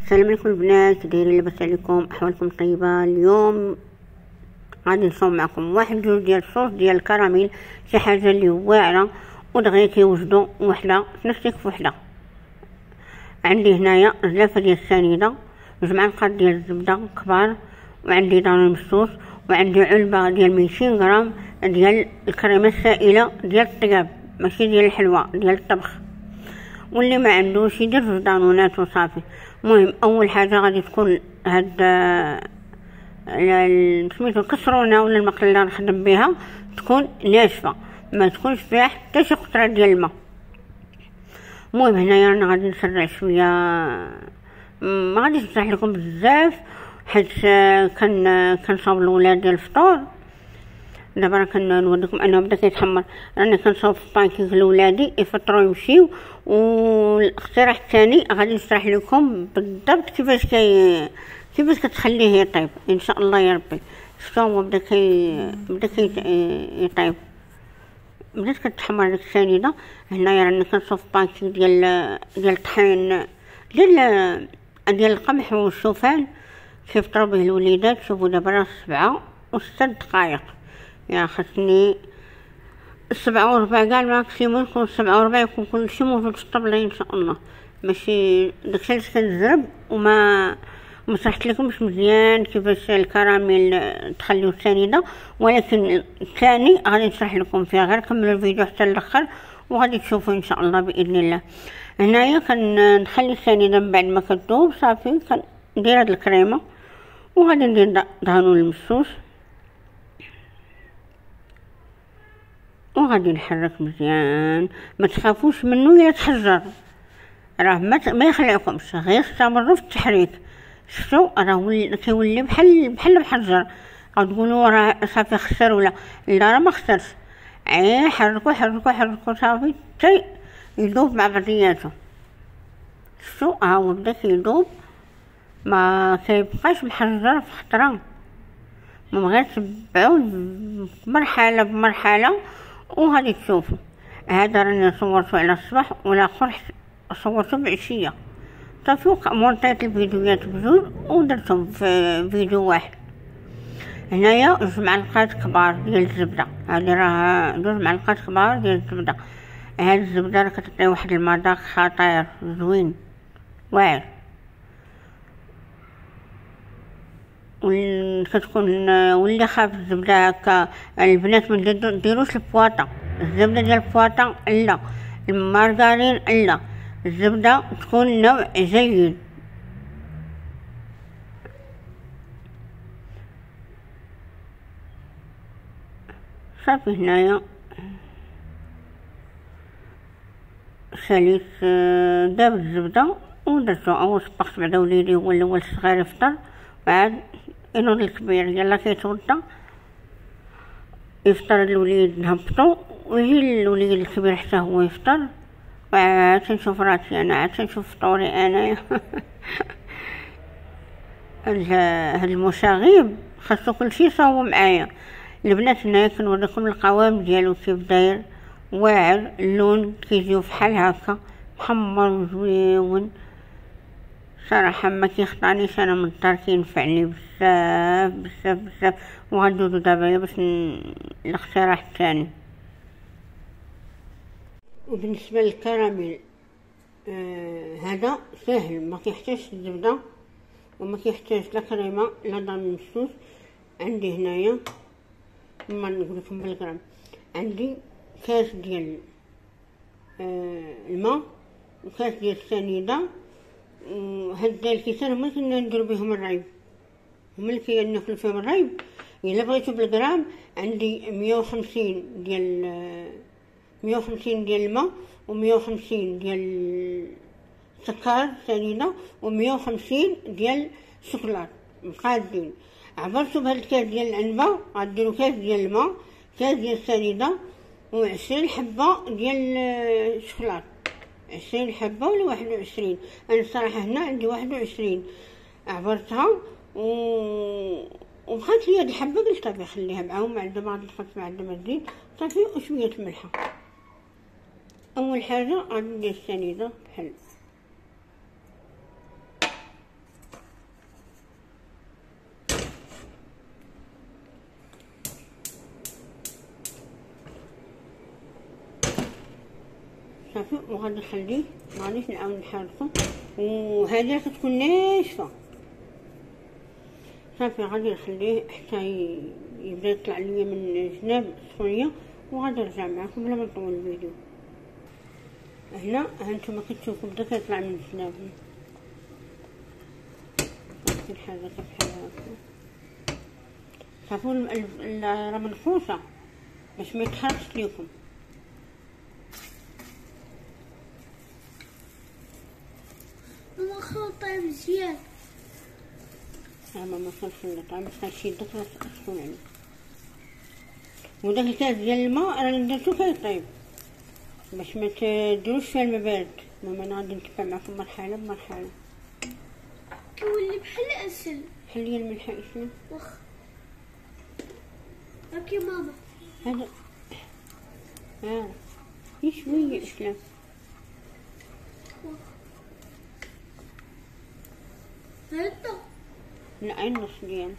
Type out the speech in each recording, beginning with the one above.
السلام عليكم البنات، كي دايرين؟ لاباس عليكم؟ احوالكم طيبه؟ اليوم غادي نصوب معكم واحد جوج ديال الصوص ديال الكراميل، شي حاجه اللي واعره ودغيا كيوجدوا وحده تنفسك في وحده. عندي هنايا زلافه ديال السنيده، 2 معالق ديال الزبده كبار، وعندي دانون مسوس، وعندي علبه ديال 200 غرام ديال الكريمه السائله ديال الطياب، ماشي ديال الحلوى ديال الطبخ. واللي ما عندوش يدير 2 دانونات وصافي. المهم اول حاجه غادي تكون هاد سميتو الكسرونه ولا المقله اللي نخدم بها تكون ناشفه، ما تكونش فيها حتى شي قطره ديال الماء. المهم هنايا انا غادي نسرع شويه، ما غاديش نشرح لكم بزاف حيت كنصاوب الولاد ديال الفطور. دابا راه كنوريكم انه بدا كيتحمر، راني كنصاوب في بانكيك لولادي يفطروا يمشيو. والاقتراح الثاني غادي نشرح لكم بالضبط كيفاش كتخليه يطيب ان شاء الله يا ربي. شفتوا هو بدا يطيب، بدات كتحمر ديك السنيده. هنايا راني كنصاوب في بانكيك ديال الطحين ديال القمح والشوفان كيفطروا به الوليدات. شوفوا دابا راه 7 و6 دقائق، يعني خاصني 7 و4 كاع الماكسيموم يكون 7 و4 يكون كلشي موجود في الطبله ان شاء الله. ماشي داكشي اللي كنزرب وما شرحت لكمش مزيان كيفاش الكراميل تخليو السنيده، ولكن الثاني غادي نشرح لكم فيها. غير كملوا الفيديو حتى الاخر وغادي تشوفوا ان شاء الله باذن الله. هنايا كنخلي السنيده من بعد ما كتذوب صافي كندير هاد الكريمه، وغادي ندير دهنون المسوس، وغادي نحرك مزيان. ما تخافوش منه الا تحجر، راه ما يخلعكمش، غير استمروا في التحريك. شفتوا راه كيولي بحال الحجر. غتقولوا راه صافي خسر ولا لا، راه ما خسرش. حركوا حركوا حركوا صافي حتى يذوب مع بعضياته. شفتوا ها هو بدا كيذوب، ما كيبقاش محجر في خطره. غير تبعوه مرحله بمرحله وغادي تشوفوا. هذا راني صورته على الصباح والاخر صورته بعشيه صافي، مونطيت الفيديوهات بجوج ودرتهم في فيديو واحد. هنايا 2 معلقات كبار ديال الزبده، هذه راه 2 معلقات كبار ديال الزبده. هاد الزبده راه كتعطي واحد المذاق خطير زوين واعر. كتكون واللي خاف الزبده هكا البنات ما ديروش البواطه، الزبده ديال البواطه لا، المارغرين لا، الزبده تكون نوع جيد. صافي هنايا ساليت داب الزبده ودرتو اول صبغت بعدا وليدي هو الاول الصغير يفطر، وعاد ينوض الكبير يلا كيتوضا يفطر الوليد نهبطو ويجي الوليد الكبير حتى هو يفطر، وعاد تنشوف راسي انا، عاد تنشوف فطوري انايا. هاد المشاغب خاصو كلشي يصاوبو معايا. البنات هنايا كنوريكم القوام ديالو كيف داير، واعر، اللون كيجيو فحال هكا محمر وزويون. صراحه ما كيخطانيش انا من الدار، كينفعني بزاف بزاف بزاف. وغندوزو دابا باش الاقتراح الثاني. وبالنسبه للكراميل هذا سهل، ما كيحتاجش الزبده وما كيحتاج لا كريمه لا دان مسوس. عندي هنايا ما نقول لكم بالغرام، عندي كاس ديال الماء وكاس ديال السنيده، وهاد الكيسان هما اللي ندير بهم الريب، هما اللي كناكل فيهم الريب. الا بغيتو بالغرام عندي 150 ديال الماء و150 ديال السكر سنيده و150 ديال الشوكولات مقادين. عبرتو بهاد الكاس ديال العنبه غديروا كاس ديال الماء، كاس ديال السنيده و20 حبه ديال الشوكولات، 20 حبه ولا 21. انا الصراحه هنا عندي 21. عبرتها وبقات لي هاد الحبه، قلت صافي خليها معاهم، ما عندها ما غادي نحط ما عندها ما تزيد صافي، وشويه الملحه. اول حاجه غادي ندير السنيده بحال صافي وغادي نخليه، مغاديش نعاود نحركو، وهذه راه كتكون ناشفه. صافي غادي نخليه حتى يبدا يطلع ليا من جناب السخونيه، وغادي نرجع معكم بلا ما نطول الفيديو. هنا هانتوما كتشوفوا بدا كيطلع من الجناب، صافي الحاجه بحال هكا. صافي راه منقوصه باش ما يتحرقش ليكم. ماما خلطها مزيان. ماما خلطها باش هادشي يدك راه سخون عليه. وداك الكاس ديال الماء راني درتو كيطيب باش ما تديروش فيها الماء بارد. ماما انا غادي نتبع معكم مرحله بمرحله. كيولي بحال العسل. خلي الملح اسلم. واخا هاكي ماما. هذا شويه اسلم. هذا لا النص ديال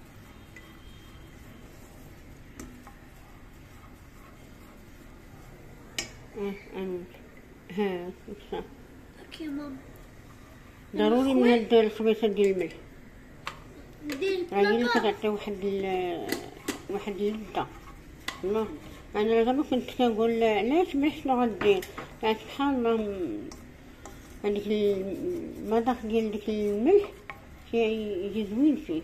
ها صافي. هاكي ماما. ضروري من هاد الخبيصه ديال الملح، ندير راه هي اللي بلاطة. كتعطي واحد اللذه. والله انا دابا كنت كنقول علاش ملح شنو غدير، يعني سبحان الله هذيك المذاق ديال ديك الملح يجي زوين فيه.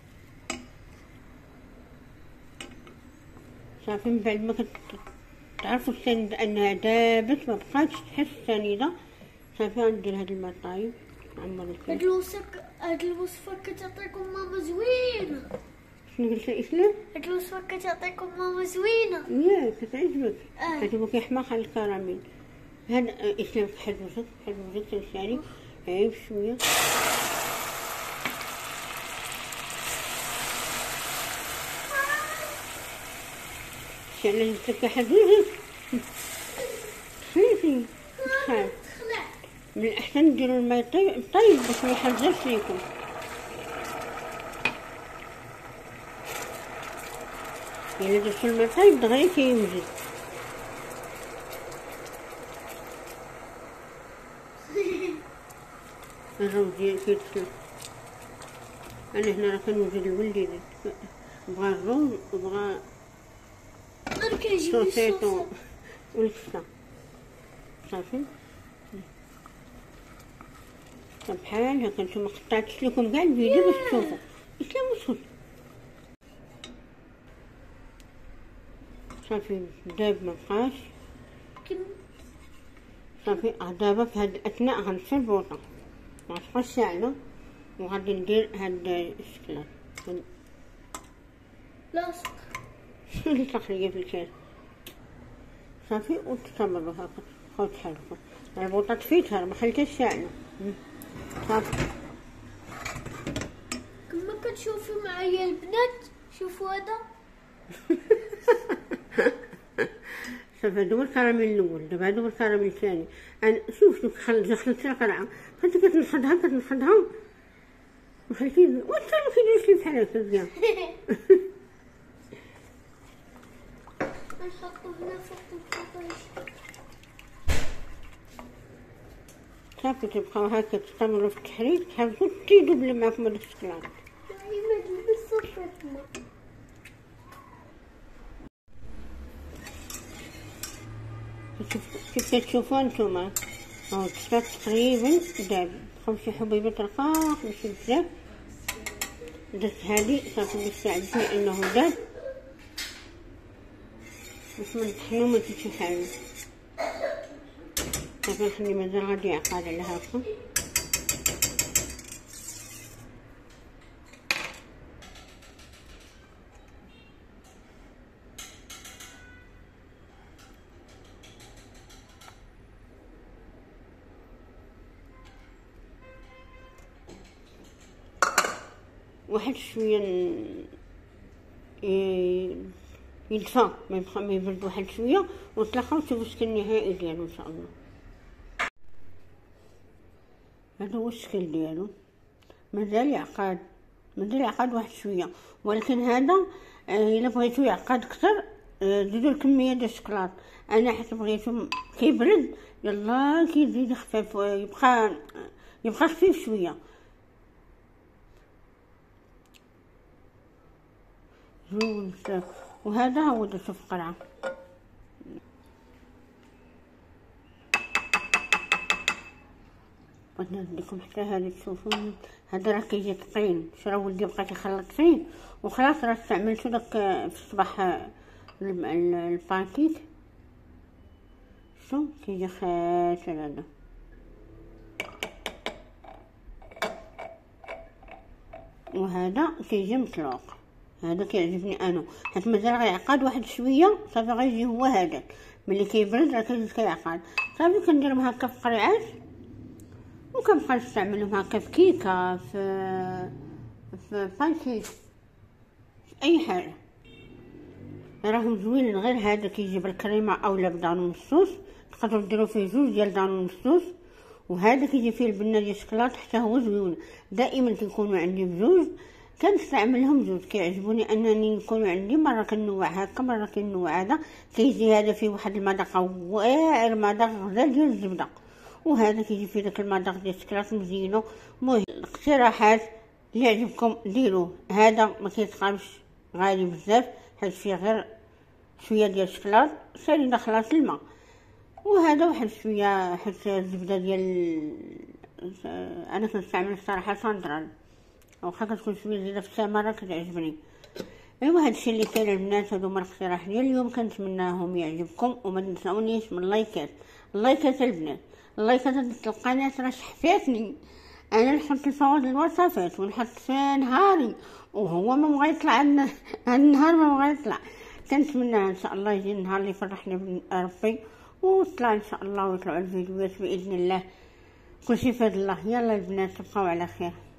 صافي من بعد ما كتعرفوا السنيده انها دابت ما بقاتش تحس السنيده، صافي غندير هاد الماء طايب نعمر الكل. هاد الوصفة كتعطيكم ماما زوينة. شنو قلت الاسلام؟ هاد الوصفة كتعطيكم ماما زوينة. ياك كتعجبك؟ كتبغي كيحماق على الكراميل. هاد اسلام حل وجهك تنسالي عيب شويه. شعل لك حدوزك خليتي تخاف. من الاحسن ديروا الماء طيب باش ما يحرجش ليكم. الا درتو الماء طيب دغيا كيوجد. الروز ديالي كيتسلق. انا هنا راه كنوجد لولدي بغا الروز وبغا انا كيعجبني صوصيتو الصوص. والكفته. صافي بحال هكا. نتوما قطعت لكم كاع الفيديو باش تشوفوا. اسلام وسكت. صافي داب مبقاش. صافي دابا في هاد الاثناء غنطفي البوطه ما تبقاش شاعله، وغادي ندير هاد الشكلاط لاصق. نطلق ليا في الكاس. صافي وتتمروا هكا بقاو تحركوا. البوطه طفيتها ما خليتهاش شاعله. صافي كما كتشوفوا معايا البنات، شوفوا هذا. صافي هادو هو الكراميل الاول، دابا هادو هو الكراميل الثاني. انا شوف خلطت القرعه كنت كتنحضها ما خليتيش وانت ما كيديرش لي بحال هكا مزيان. نحطو هنا فوق الفطايش. صافي تبقاو هكا تستمروا في التحريك، تحاولوا تزيدوا بلا معاكم هاد الشكلاط. ما تلبس صفيتنا. كيف كتشوفوا نتوما هاو الشكلاط تقريبا داب. بقاو شي حبيبات رقاق ماشي بزاف. درت هادي صافي باش تعرفوا انه داب باش ما نطحنو ما تجيش حاجه. صافي نخلي مازال غادي يعقد على هاكا. واحد شويه يدفى ما يبرد واحد شويه ونطلقو نشوفو الشكل النهائي ديالو ان شاء الله. هذا هو الشكل ديالو. مازال يعقد واحد شويه، ولكن هذا الا بغيتو يعقد اكثر زيدوا الكميه ديال الشكلاط. انا حيت بغيتو كيبرد يلا كي يزيد خفيف يبقى خفيف شويه. زوين بزاف. وهذا هو درتو في قرعه. بغيت نزيد لكم حتى هذه تشوفوا. هذا راه كيجي ثقيل، شرا ولدي بقى كيخلط فيه وخلاص. راه استعملتو داك في الصباح البانكيك. شو كيجي خاطر هذا. وهذا كيجي مطلوق. هذا كيعجبني انا، حيت مازال غيعقد واحد شويه صافي غيجي هو هذاك. ملي كيبرد راه كيجي كيعقد صافي. كنديرهم هكا في قريعات وكنبقى نستعملهم هكا في كيكه، في بانكيك، في اي حاجه. راهم زوينين. غير هذا كيجي بالكريمه اولا بدانون الصوص، تقدروا ديروا فيه جوج ديال دانون الصوص. وهذا كيجي فيه البنه ديال الشكلاط حتى هو زوين. دائما كيكونوا عندي بجوج، كنستعملهم جوج. كيعجبوني انني نكونوا عندي مره كنوع هكا مره كنوع هذا. كيجي هذا فيه واحد المذاق واعر، مذاق غزال ديال الزبده، وهذا كيجي فيه داك المذاق ديال الشكلاط مزينو. المهم الاقتراحات اللي يعجبكم ديروه. هذا ما كيتقامش غالي بزاف حيت فيه غير شويه ديال الشكلاط سالي داخله في الماء. وهذا واحد شويه حيت الزبده ديال انا كنستعمل الصراحه سنترال، واخا كتكون شويه زياده في الثمره كتعجبني. ايوا هادشي اللي كاين البنات. هادو هما الاقتراح ديال اليوم، كنتمناهم يعجبكم. وما تنساونيش من اللايكات البنات. اللايكات ديال القناه راه شحفاتني. انا نحط الفوائد الوصفات ونحط فيها نهاري، وهو ما بغى يطلع عندنا النهار ما بغى يطلع. كنتمنى ان شاء الله يجي النهار اللي يفرحني بربي وطلع ان شاء الله، ويطلعوا الفيديوهات باذن الله. كلشي في يد الله. يلا البنات تبقاو على خير.